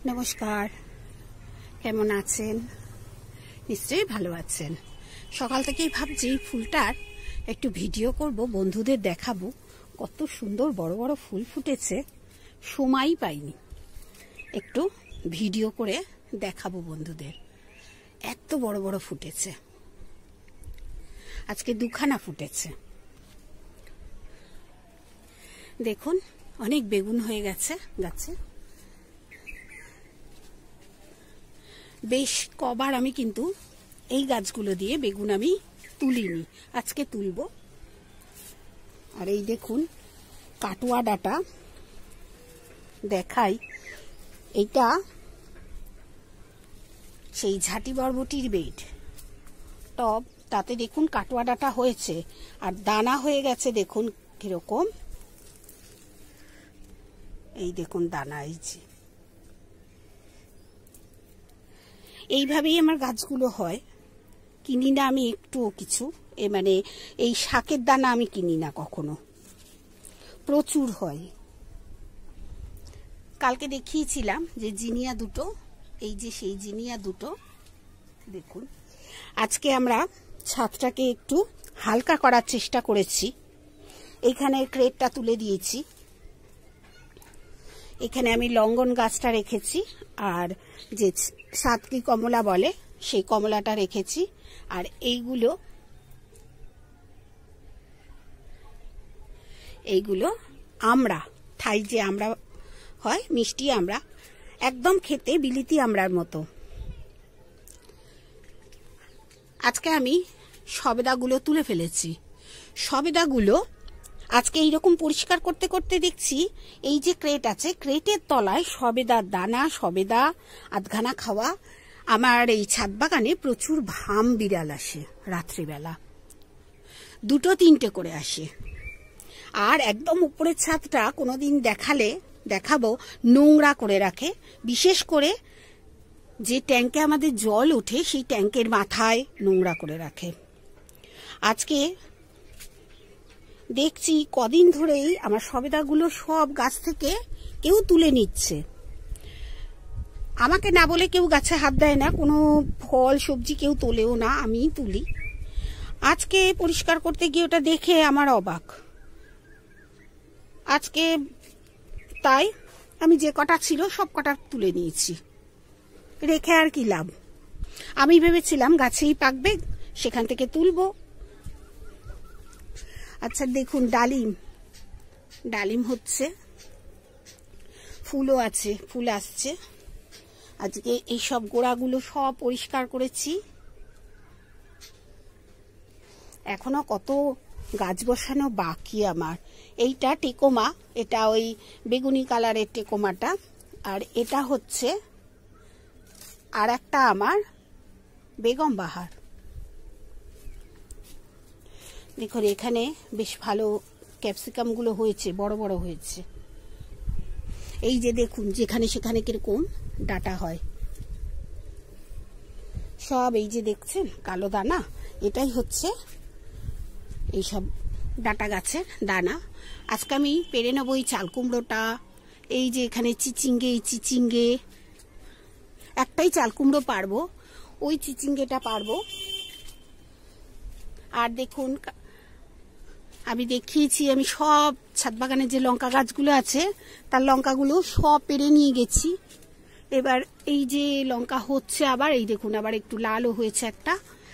নমস্কার, কেমন আছেন? নিশ্চয়ই ভালো আছেন। সকাল থেকেই ভাবছি ফুলটার একটু ভিডিও করব, বন্ধুদের দেখাবো। কত সুন্দর বড় বড় ফুল ফুটেছে, সময়ই পাইনি একটু ভিডিও করে দেখাবো বন্ধুদের। এত বড় বড় ফুটেছে, আজকে দুখানা ফুটেছে। দেখুন, অনেক বেগুন হয়ে গেছে গাছে। বেশ কবার আমি কিন্তু এই গাছগুলো দিয়ে বেগুন আমি তুলিনি, আজকে তুলব। আর এই দেখুন কাটুয়া ডাটা দেখাই, এইটা সেই ঝাঁটি বরবটির বেড টব, তাতে দেখুন কাটুয়া ডাটা হয়েছে আর দানা হয়ে গেছে। দেখুন কিরকম, এই দেখুন দানা। এই যে এইভাবেই আমার গাছগুলো হয়, কিনি না আমি একটুও কিছু। মানে এই শাকের দানা আমি কিনি না কখনো, প্রচুর হয়। কালকে দেখিয়েছিলাম যে জিনিয়া দুটো, এই যে সেই জিনিয়া দুটো দেখুন। আজকে আমরা ছাদটাকে একটু হালকা করার চেষ্টা করেছি। এখানে ক্রেটটা তুলে দিয়েছি, এখানে আমি লঙ্গন গাছটা রেখেছি, আর যে সাতকি কমলা বলে সেই কমলাটা রেখেছি। আর এইগুলো আমরা থাই যে আমরা হয় মিষ্টি আমরা, একদম খেতে বিলিতি আমড়ার মতো। আজকে আমি সবেদাগুলো তুলে ফেলেছি। সবেদাগুলো আজকে এইরকম পরিষ্কার করতে করতে দেখছি এই যে ক্রেট আছে, ক্রেটের তলায় সবেদার দানা, সবেদা আধখানা খাওয়া। আমার এই ছাদ বাগানে প্রচুর ভাম বিড়াল আসে, রাত্রিবেলা 2-3টে করে আসে। আর একদম উপরের ছাদটা কোনোদিন দেখাবো নোংরা করে রাখে, বিশেষ করে যে ট্যাঙ্কে আমাদের জল ওঠে সেই ট্যাঙ্কের মাথায় নোংরা করে রাখে। আজকে দেখছি কদিন ধরেই আমার সবেদাগুলো সব গাছ থেকে কেউ তুলে নিচ্ছে। আমাকে না বলে কেউ গাছে হাত দেয় না, কোনো ফল সবজি কেউ তোলেও না, আমিই তুলি। আজকে পরিষ্কার করতে গিয়ে ওটা দেখে আমার অবাক। আজকে তাই আমি যে কটা ছিল সব কটা তুলে নিয়েছি, রেখে আর কি লাভ। আমি ভেবেছিলাম গাছেই পাকবে, সেখান থেকে তুলবো। আচ্ছা দেখুন, ডালিম হচ্ছে, ফুলও আছে, ফুল আসছে। আজকে এই সব গোড়াগুলো সব পরিষ্কার করেছি। এখনো কত গাছ বসানো বাকি আমার। এইটা টেকোমা, এটা ওই বেগুনি কালারের টেকোমাটা। আর এটা হচ্ছে আর একটা আমার বেগম বাহার। দেখুন এখানে বেশ ভালো ক্যাপসিকামগুলো হয়েছে, বড় বড় হয়েছে। এই যে দেখুন যেখানে সেখানে কিরকম ডাটা হয় সব, এই যে দেখছেন কালো দানা, এটাই হচ্ছে এইসব ডাটা গাছের দানা। আজকে আমি পেরে নেবো এই চাল কুমড়োটা। এই যে এখানে চিচিঙ্গে, একটাই চাল কুমড়ো পারবো, ওই চিচিঙ্গেটা পারবো। আর দেখুন আমি দেখিয়েছি, আমি সব ছাদ বাগানের যে লঙ্কা গাছগুলো আছে তার লঙ্কাগুলো সব পেরে নিয়ে গেছি। এবার এই যে লঙ্কা হচ্ছে আবার, এই দেখুন আবার একটু লালও হয়েছে একটা।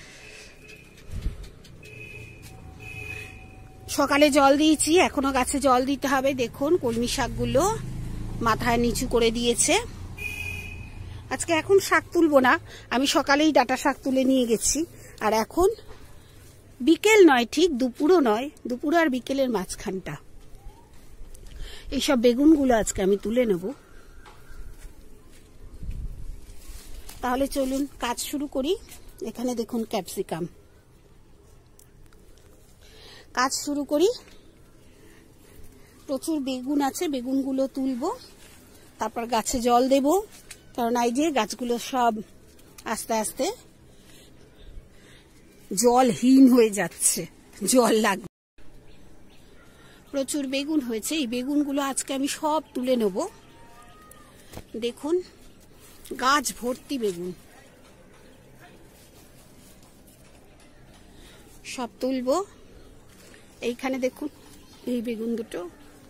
সকালে জল দিয়েছি, এখনো গাছে জল দিতে হবে। দেখুন কলমি শাকগুলো মাথায় নিচু করে দিয়েছে। আজকে এখন শাক তুলবো না, আমি সকালেই ডাটা শাক তুলে নিয়ে গেছি। আর এখন বিকেল নয়, ঠিক দুপুরও নয়, দুপুর আর বিকেলের মাঝখানটা। এইসব বেগুনগুলো আজকে আমি তুলে নেব। তাহলে চলুন কাজ শুরু করি। এখানে দেখুন ক্যাপসিকাম, কাজ শুরু করি। প্রচুর বেগুন আছে, বেগুনগুলো তুলবো, তারপর গাছে জল দেব। কারণ এই যে গাছগুলো সব আস্তে আস্তে জলহীন হয়ে যাচ্ছে, জল লাগবে। প্রচুর বেগুন হয়েছে, এই বেগুনগুলো আজকে আমি সব তুলে নেব। দেখুন গাছ ভর্তি বেগুন। সব তুলবো। এইখানে দেখুন এই বেগুন দুটো।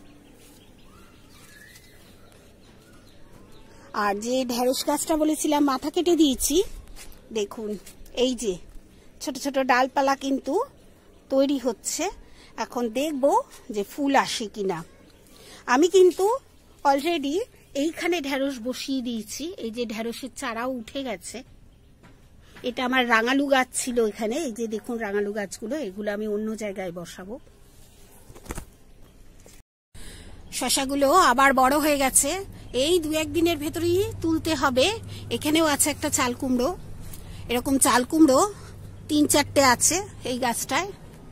আর যে ঢেঁড়স গাছটা বলেছিলাম মাথা কেটে দিয়েছি, দেখুন এই যে ছোট ছোট ডালপালা কিন্তু তৈরি হচ্ছে। এখন দেখব যে ফুল আসে কিনা। আমি কিন্তু অলরেডি এইখানে ঢেঁড়স বসিয়ে দিয়েছি। এই যে ঢেঁড়সের চারাও উঠে গেছে। এটা আমার রাঙালু গাছ ছিল এখানে। এই যে দেখুন রাঙালু গাছগুলো, এগুলো আমি অন্য জায়গায় বসাবো। শশাগুলো আবার বড় হয়ে গেছে। এই 2-1 দিনের ভেতরেই তুলতে হবে। এখানেও আছে একটা চাল কুমড়ো। এরকম চাল কুমড়ো 3-4টে আছে এই গাছটায়।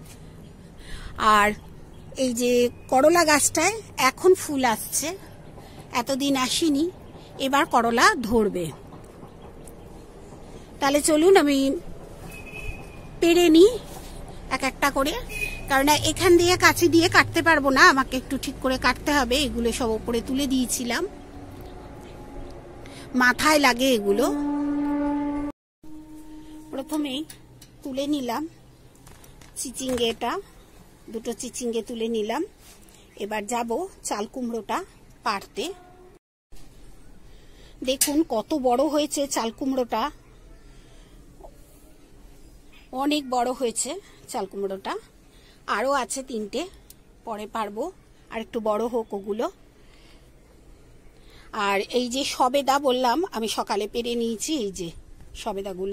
আর এই যে করলা গাছটায় এখন ফুল আসছে, এতদিন আসেনি, এবার করলা ধরবে। তাহলে চলুন আমি পেরে নিই এক একটা করে, কারণ এখান দিয়ে কাছে দিয়ে কাটতে পারবো না, আমাকে একটু ঠিক করে কাটতে হবে। এগুলো সব উপরে তুলে দিয়েছিলাম, মাথায় লাগে এগুলো। প্রথমেই তুলে নিলাম চিচিঙ্গেটা, 2টো চিচিঙ্গে তুলে নিলাম। এবার যাব চাল কুমড়োটা পাড়তে। দেখুন কত বড় হয়েছে চাল কুমড়োটা, অনেক বড় হয়েছে চাল কুমড়োটা। আরও আছে 3টে, পরে পারবো, আর একটু বড় হোক ওগুলো। আর এই যে সবেদা বললাম আমি সকালে পেরে নিয়েছি, এই যে সবেদাগুলো।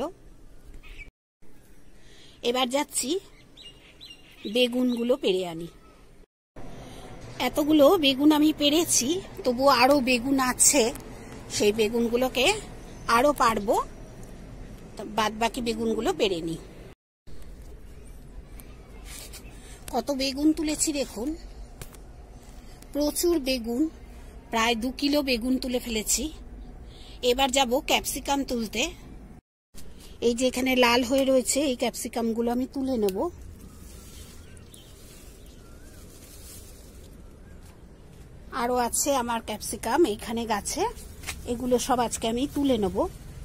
এবার যাচ্ছি বেগুনগুলো পেরে আনি। এতগুলো বেগুন আমি পেরেছি, তবু আরো বেগুন আছে, সেই বেগুনগুলোকে আরো পারবো। বাদ বাকি বেগুনগুলো পেরে নিই। কত বেগুন তুলেছি দেখুন, প্রচুর বেগুন, প্রায় 2 কিলো বেগুন তুলে ফেলেছি। এবার যাব ক্যাপসিকাম তুলতে। এই যে এখানে লাল হয়ে রয়েছে, এই ক্যাপসিকামগুলো আমি তুলে নেব। আরো আছে আমার ক্যাপসিকাম এইখানে গাছে, এগুলো সব আজকে আমি তুলে নেব।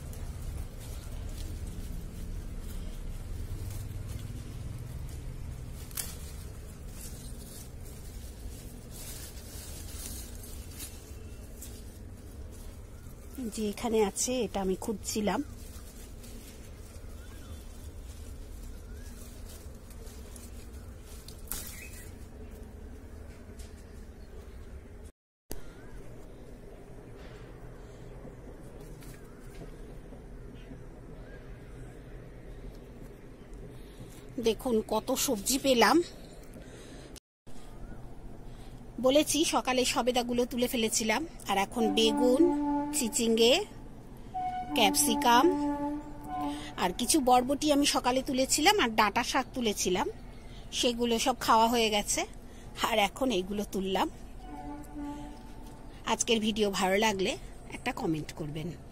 যে এখানে আছে এটা আমি খুঁজছিলাম। দেখুন কত সবজি পেলাম। বলেছি সকালে সবেদাগুলো তুলে ফেলেছিলাম, আর এখন বেগুন, চিচিঙ্গে, ক্যাপসিকাম, আর কিছু বরবটি আমি সকালে তুলেছিলাম, আর ডাঁটা শাক তুলেছিলাম, সেগুলো সব খাওয়া হয়ে গেছে। আর এখন এইগুলো তুললাম। আজকের ভিডিও ভালো লাগলে একটা কমেন্ট করবেন।